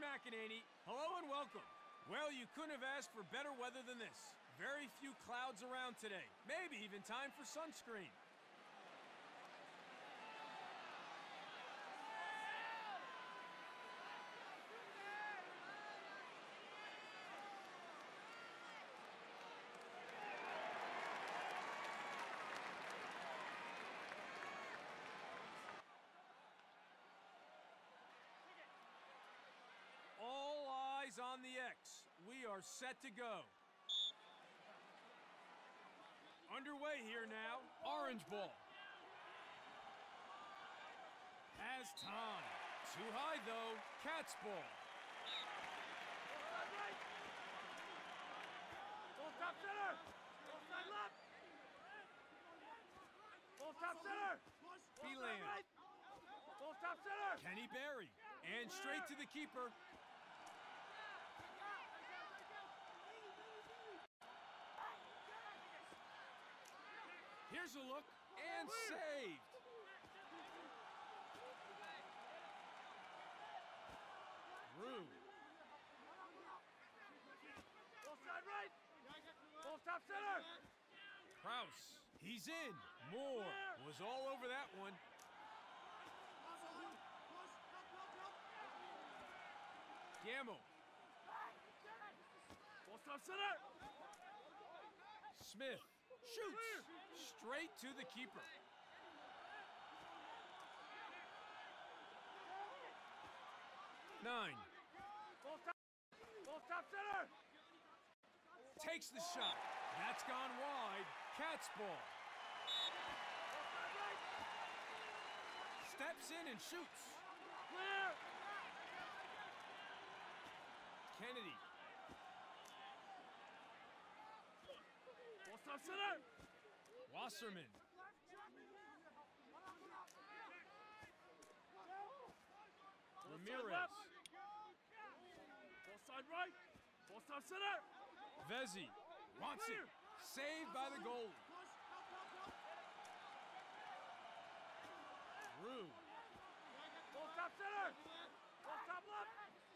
McEnany. Hello and welcome. Well, you couldn't have asked for better weather than this. Very few clouds around today. Maybe even time for sunscreen. All eyes on the X. We are set to go. Underway here now. Orange ball. Has time. Too high though. Cats ball. Full top center. Full side left. Full top center. Beeland. Right. Full top center. Kenny Berry. And straight to the keeper. Here's a look, and saved. Rue. Full side right. Full top center. Kraus. He's in. Moore was all over that one. Gamble. Full top center. Smith shoots straight to the keeper. Nine. Full top center. Takes the shot. That's gone wide. Cats ball. Steps in and shoots. Clear. Kennedy. Full top center. Wasserman. Ramirez. Full side right. Full top center. Vezzi wants it. Saved by the goalie. Rue. Full top center. Full top left.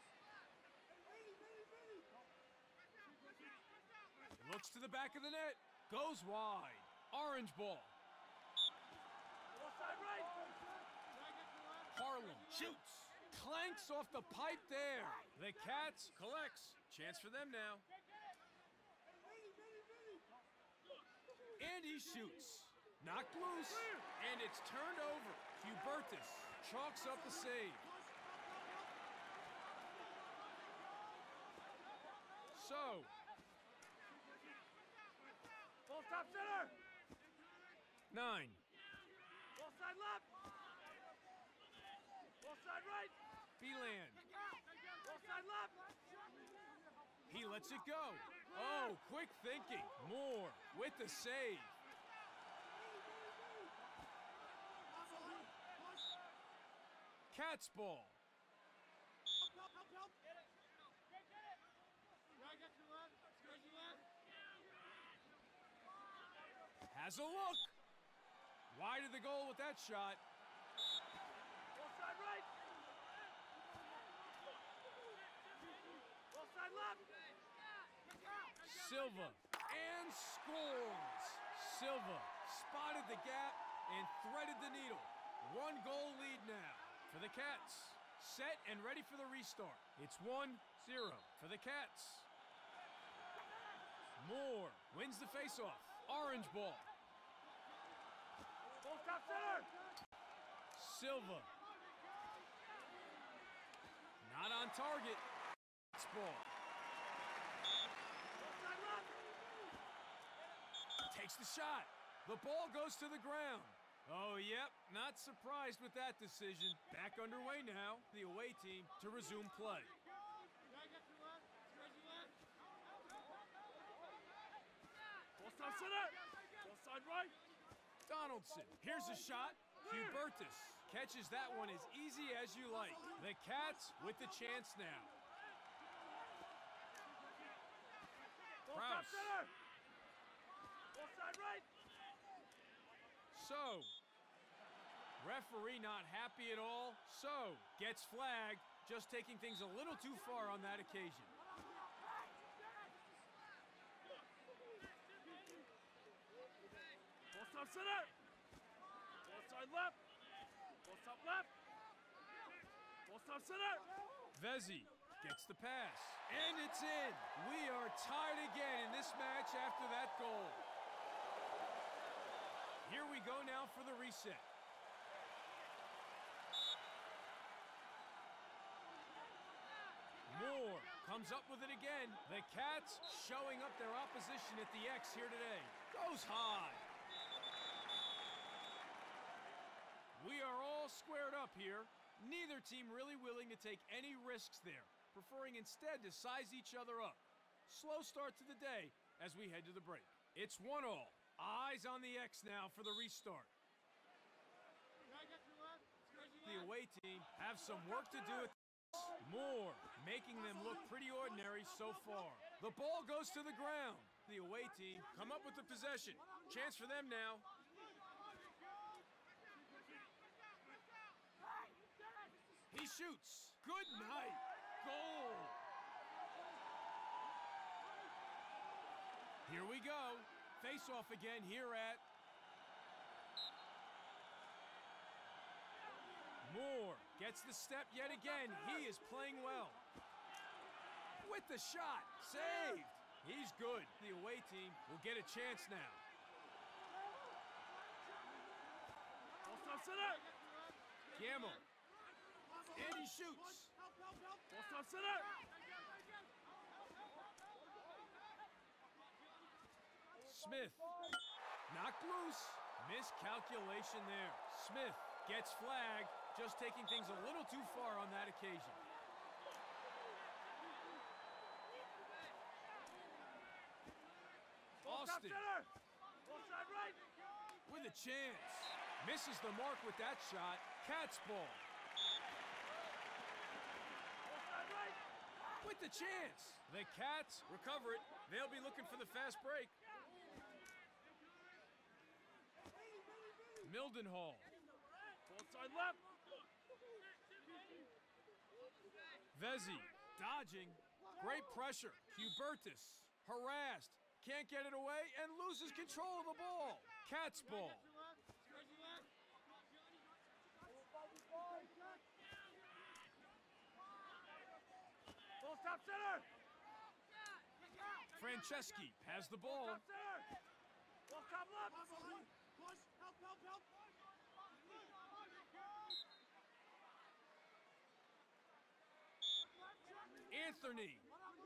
Looks to the back of the net. Goes wide. Orange ball. Full side right. Harlan shoots. Clanks off the pipe there. The Cats collects. Chance for them now. And he shoots. Knocked loose. And it's turned over. Hubertus chalks up the save. So. Full top center. 9. Full side left. Full side right. Beeland. Full side left. He lets it go. Oh, quick thinking. Moore with the save. Cats ball. Has a look. Wide of the goal with that shot. Full side right. Full side left. Silva and scores. Silva spotted the gap and threaded the needle. 1 goal lead now for the Cats. Set and ready for the restart. It's 1-0 for the Cats. Moore wins the faceoff. Orange ball. Full top center. Silva. Not on target. Ball. Full side left. Takes the shot. The ball goes to the ground. Oh, yep, not surprised with that decision. Back underway now, the away team to resume play. Full top center. Full side right. Donaldson, here's a shot. Hubertus catches that one as easy as you like. The Cats with the chance now. Full top Kraus. center. Full side right. So, referee not happy at all. So, gets flagged. just taking things a little too far on that occasion. Ball stop center. Ball side left. Ball stop left. Ball stop center. Vezzi gets the pass, and it's in. We are tied again in this match after that goal. Here we go now for the reset. Moore comes up with it again. The Cats showing up their opposition at the X here today. Goes high. We are all squared up here. Neither team really willing to take any risks there, preferring instead to size each other up. Slow start to the day as we head to the break. It's 1-1. Eyes on the X now for the restart. The away team have some work to do at Moore making them look pretty ordinary so far. The ball goes to the ground. The away team come up with the possession. Chance for them now. He shoots. Good night. Goal. Here we go. Face off again here at Moore. Gets the step yet again. He is playing well. With the shot. Saved. He's good. The away team will get a chance now. Ball stop center. Gamble. And he shoots. Ball stop center. Smith. Knocked loose. Miscalculation there. Smith gets flagged, just taking things a little too far on that occasion. Austin with a chance. Misses the mark with that shot. Cats ball. With the chance. The Cats recover it. They'll be looking for the fast break. Mildenhall. Ball side left. Vezzi dodging. Great pressure. Hubertus harassed. Can't get it away and loses control of the ball. Cats ball. Ball stop center. Franceschi has the ball. Stop center. Ball stop left. Push. Help. Anthony.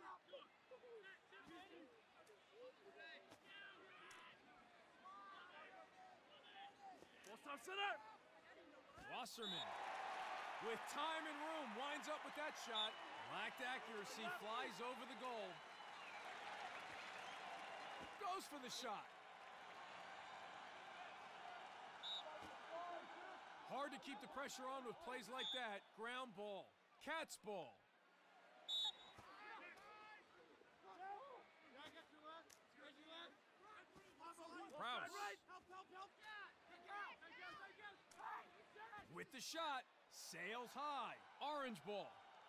Ball stop center. Wasserman, with time and room, winds up with that shot. Lacked accuracy, flies over the goal. Goes for the shot. Hard to keep the pressure on with plays like that. Ground ball. Cats ball. Prowse. With the shot, sails high. Orange ball.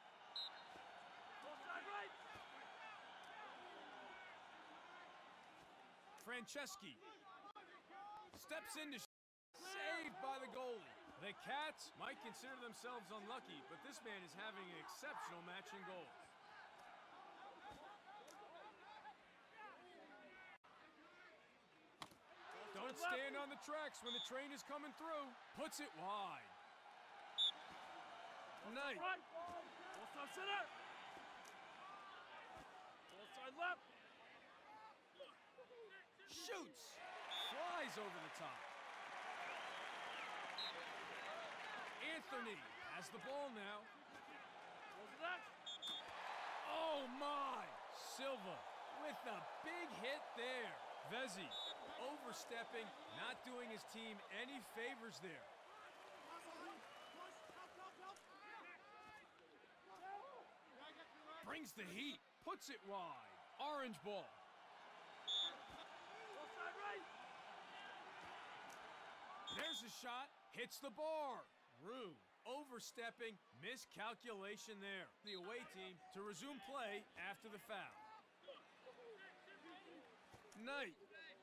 Franceschi steps into saved by the goalie. The Cats might consider themselves unlucky, but this man is having an exceptional match in goals. Don't stand on the tracks when the train is coming through. Puts it wide. Knight. Ball stop center. Ball side left. Shoots. Flies over the top. Anthony has the ball now. Oh my! Silva with a big hit there. Vezzi overstepping, not doing his team any favors there. Brings the heat, puts it wide. Orange ball. There's a shot, hits the bar. Rue overstepping, miscalculation there. The away team to resume play after the foul. Knight.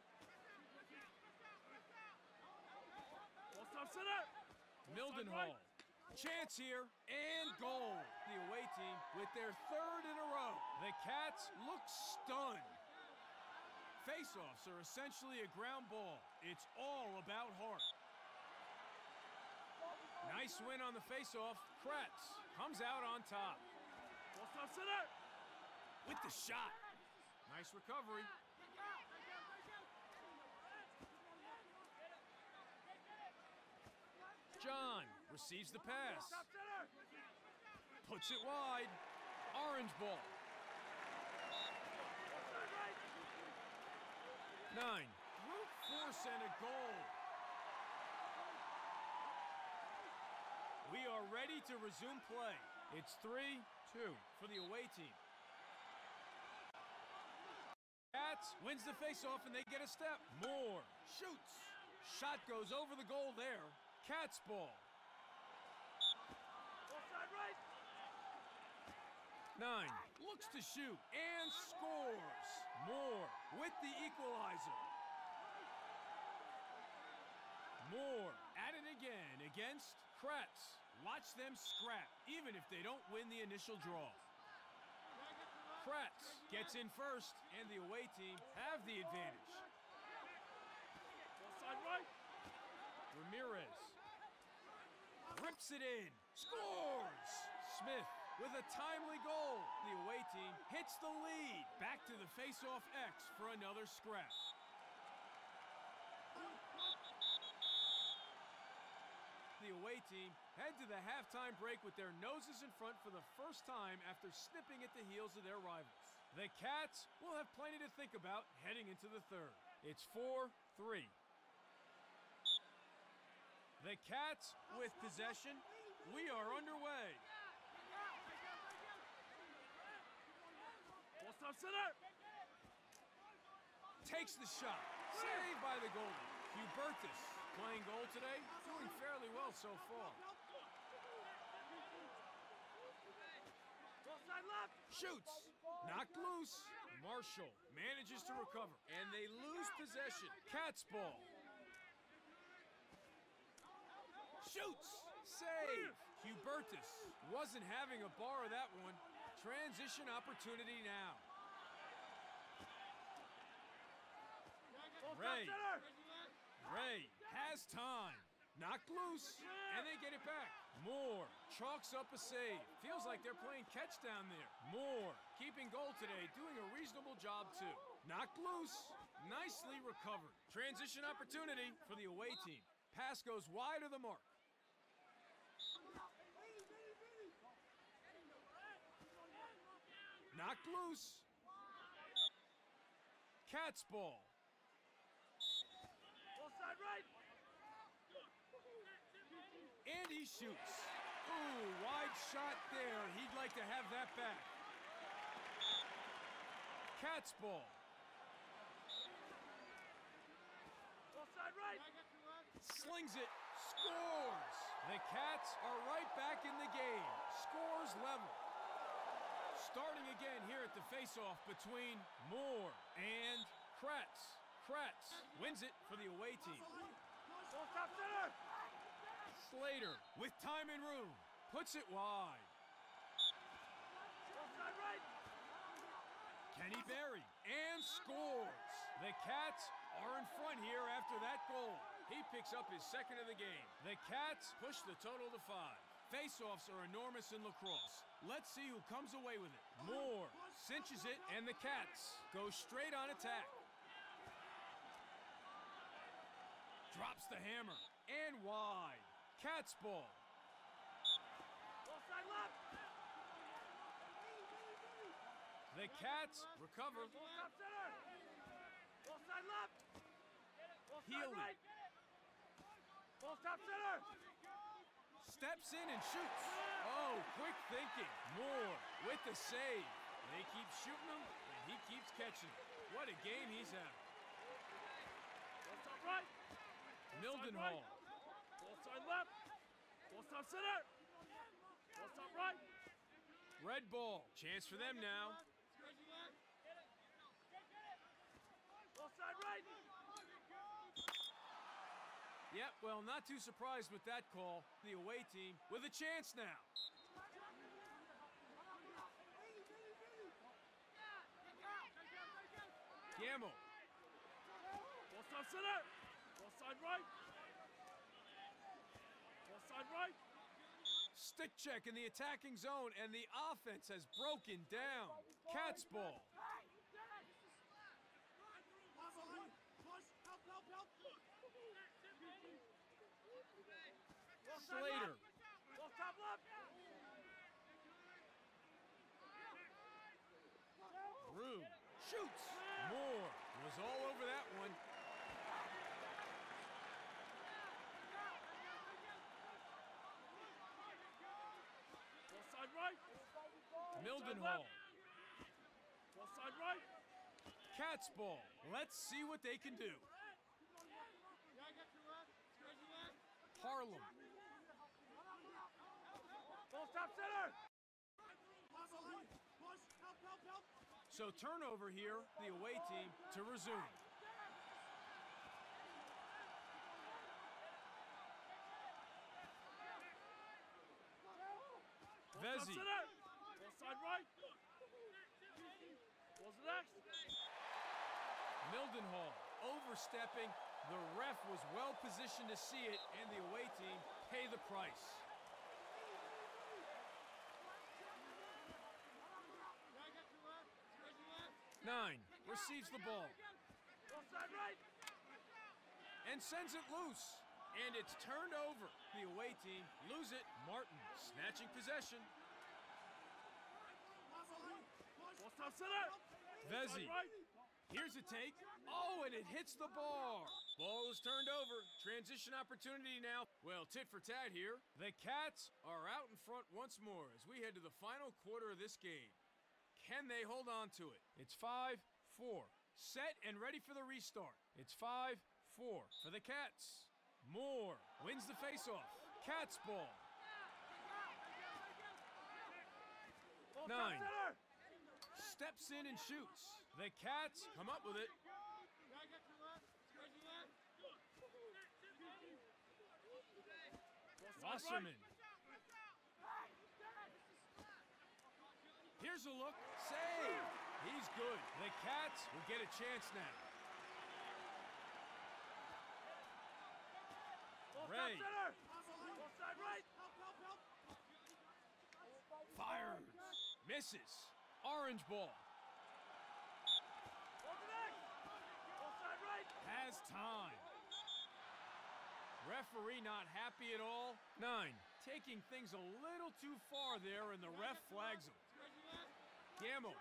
Ball stop center. Mildenhall. Chance here, and goal. The away team with their third in a row. The Cats look stunned. Face-offs are essentially a ground ball. It's all about heart. Nice win on the face-off. Kretz comes out on top. Ball stop center. With the shot. Nice recovery. John receives the pass. Stop center. Puts it wide. Orange ball. Offside right. 9. Brute force and a goal. We are ready to resume play. It's 3-2 for the away team. Cats wins the faceoff and they get a step. Moore shoots. Shot goes over the goal there. Cats ball. Offside right. 9 looks to shoot and scores. Moore with the equalizer. Moore at it again against Kretz. Watch them scrap, even if they don't win the initial draw. Kretz gets in first, and the away team have the advantage. Offside right. Ramirez rips it in, scores! Smith with a timely goal. The away team hits the lead. Back to the face-off X for another scrap. The away team head to the halftime break with their noses in front for the first time after snipping at the heels of their rivals. The Cats will have plenty to think about heading into the third. It's 4-3. The Cats with possession. We are underway. Ball stop center. Takes the shot. Saved by the goalie. Hubertus playing goal today. Doing fairly well so far. Offside left. Shoots. Knocked loose. Marshall manages to recover. And they lose possession. Cats ball. Shoots. Save. Hubertus wasn't having a bar of that one. Transition opportunity now. Ball stop Ray. center. Ray has time. Knocked loose, and they get it back. Moore chalks up a save. Feels like they're playing catch down there. Moore keeping goal today, doing a reasonable job too. Knocked loose, nicely recovered. Transition opportunity for the away team. Pass goes wide of the mark. Knocked loose. Cats ball. Offside right. And he shoots. Ooh, wide shot there. He'd like to have that back. Cats ball. Offside right. Slings it. Scores. The Cats are right back in the game. Scores level. Starting again here at the face-off between Moore and Kretz. Kretz wins it for the away team. Ball stop center. Slater with time and room. Puts it wide. Offside right. Kenny Berry and scores. The Cats are in front here after that goal. He picks up his second of the game. The Cats push the total to 5. Face-offs are enormous in lacrosse. Let's see who comes away with it. Moore cinches it, and the Cats go straight on attack. Drops the hammer, and wide. Cats ball. Offside left. The Cats recover. Ball stop center. Offside left. Offside Healy. right. Ball stop center. Steps in and shoots. Oh, quick thinking. Moore with the save. They keep shooting him, and he keeps catching him. What a game he's having. Ball stop right. Mildenhall. Ball side left. Ball stop center. Ball stop right. Red ball. Chance for them now. Ball side right. Yep, well, not too surprised with that call. The away team with a chance now. Gamble. Ball stop center. Ball side right. Ball side right. Stick check in the attacking zone, and the offense has broken down. Cats ball. Slater. Ball top left. Rue shoots. Moore was all over that one. Ball side right. Mildenhall. Ball side right. Cats ball. Let's see what they can do. Harlem. Ball stop center. So turnover here, the away team to resume. Vezzi. Ball side right. Ball's next. Mildenhall overstepping. The ref was well positioned to see it, and the away team pay the price. Nine receives the ball Ball side right. and sends it loose. And it's turned over. The away team lose it. Martin snatching possession. Ball stop center. Vezzi. Side right. Here's a take. Oh, and it hits the bar. Ball is turned over. Transition opportunity now. Well, tit for tat here. The Cats are out in front once more as we head to the final quarter of this game. Can they hold on to it? It's 5-4. Set and ready for the restart. It's 5-4 for the Cats. Moore wins the faceoff. Cats ball. Ball stop 9. center. Steps in and shoots. The Cats come up with it. Ball side right. Wasserman. Here's a look. Save. He's good. The Cats will get a chance now. Ball stop Ray. center. Ball side right. Fires. Misses. Orange ball. Ball next. Ball side right. Has time. Referee not happy at all. 9. Taking things a little too far there, and the ref flags him. Gamble.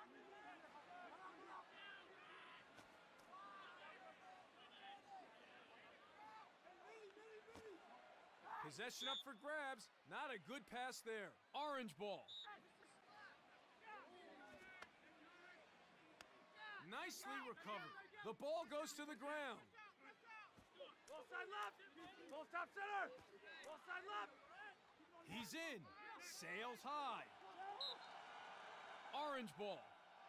Possession up for grabs. Not a good pass there. Orange ball. Nicely recovered. The ball goes to the ground. Ball side left. Ball stop center. Ball side left. He's in. Sails high. Orange ball.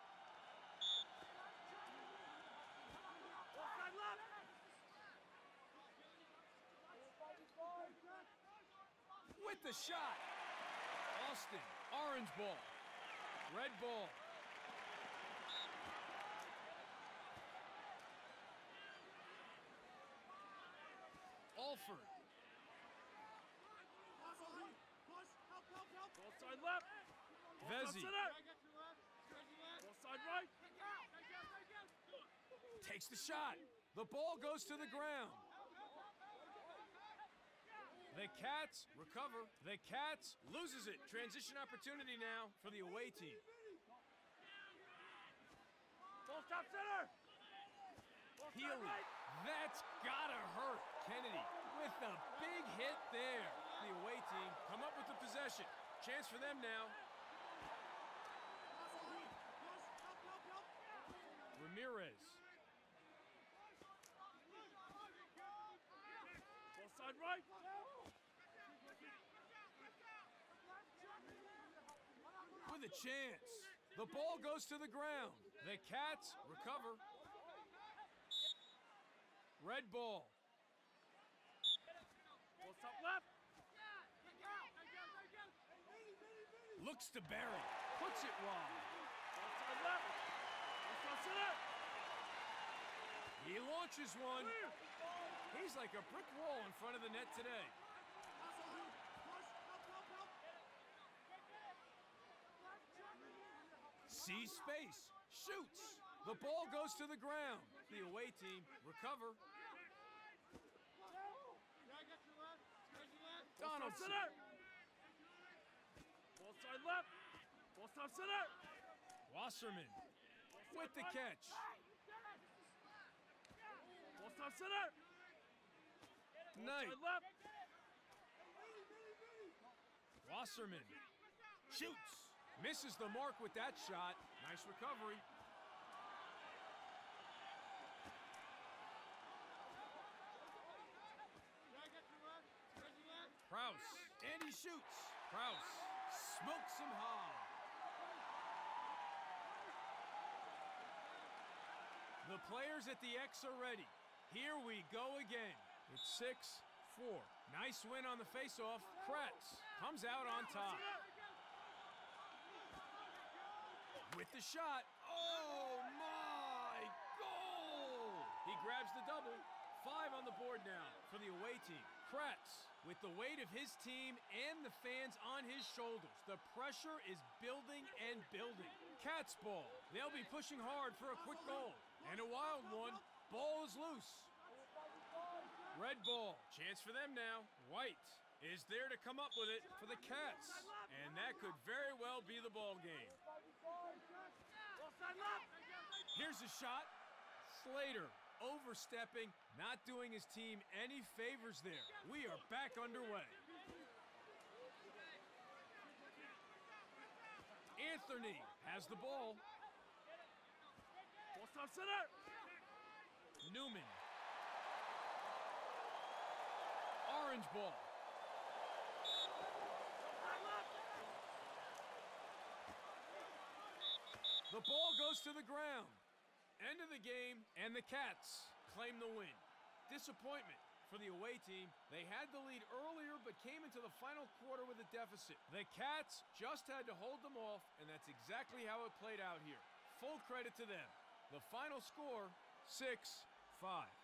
Ball side left. With the shot. Austin. Orange ball. Red ball. Alford. Ball side left. Vezzi. Ball side right. Takes the shot. The ball goes to the ground. The Cats recover. The Cats loses it. Transition opportunity now for the away team. Ball stop center. Ball side Healy. right. That's gotta hurt. Kennedy with the big hit there. The away team come up with the possession. Chance for them now. Ramirez. Ball side right. a chance. The ball goes to the ground. The Cats recover. Red ball. Post up left. Looks to bury. Puts it wide. Outside left. Post up center. He launches one. He's like a brick wall in front of the net today. Sees space. Shoots. The ball goes to the ground. The away team recover. Donaldson. Center. Ball side left. Ball stop center. Wasserman with the catch. Ball stop center. Knight. Side left. Wasserman shoots. Misses the mark with that shot. Nice recovery. Kraus. And he shoots. Kraus smokes him high. The players at the X are ready. Here we go again. It's 6-4. Nice win on the faceoff. Kratz comes out on top. With the shot. Oh, my! Goal! He grabs the double. 5 on the board now for the away team. Kratz, with the weight of his team and the fans on his shoulders. The pressure is building and building. Cats ball. They'll be pushing hard for a quick goal. And a wild one. Ball is loose. Red ball. Chance for them now. White is there to come up with it for the Cats. And that could very well be the ball game. Here's a shot. Slater overstepping, not doing his team any favors there. We are back underway. Anthony has the ball. Ball stop center. Newman. Orange ball. The ball goes to the ground. End of the game, and the Cats claim the win. Disappointment for the away team. They had the lead earlier, but came into the final quarter with a deficit. The Cats just had to hold them off, and that's exactly how it played out here. Full credit to them. The final score, 6-5.